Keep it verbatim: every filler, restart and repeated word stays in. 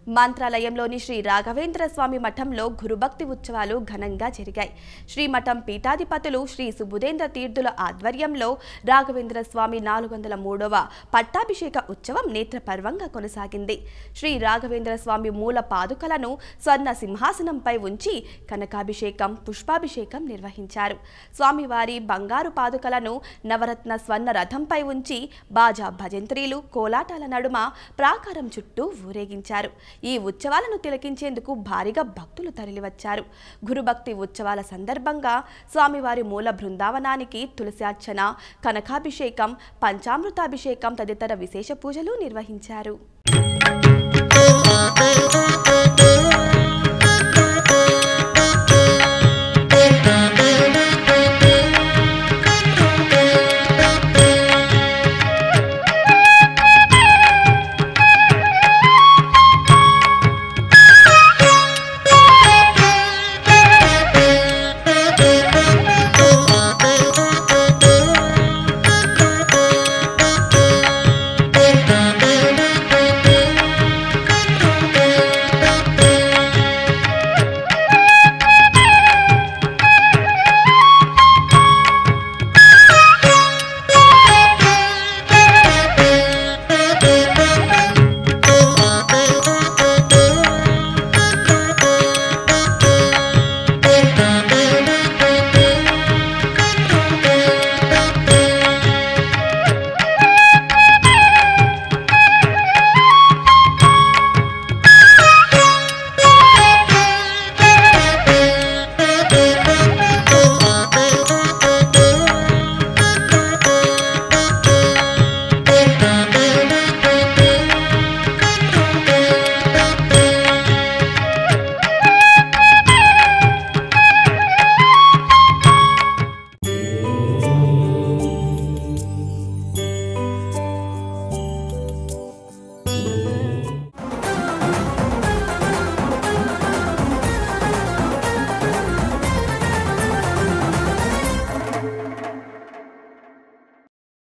మంత్రాలయంలోని శ్రీ రాఘవేంద్ర స్వామి మఠంలో గురుభక్తి ఉత్సవాలు ఘనంగా జరిగాయి. శ్రీ మఠం పీఠాధిపతులు శ్రీ సుబుధేంద్ర తీర్థుల ఆధ్వర్యంలో రాఘవేంద్ర స్వామి నాలుగు వందల మూడవ పట్టాభిషేక ఉత్సవం నేత్రపర్వంగా కొనసాగింది. శ్రీ రాఘవేంద్ర స్వామి మూల పాదుకలను స్వర్ణ సింహాసనంపై ఉంచి కనకాభిషేకం, పుష్పాభిషేకం నిర్వహించారు. స్వామివారి బంగారు పాదుకలను నవరత్న స్వర్ణ రథంపై ఉంచి బాజా భజంత్రీలు, కోలాటాల నడుమ ప్రాకారం చుట్టూ ఊరేగించారు. ఈ ఉత్సవాలను తిలకించేందుకు భారీగా భక్తులు తరలివచ్చారు. గురుభక్తి ఉత్సవాల సందర్భంగా స్వామివారి మూల బృందావనానికి తులసార్చన, కనకాభిషేకం, పంచామృతాభిషేకం తదితర విశేష పూజలు నిర్వహించారు.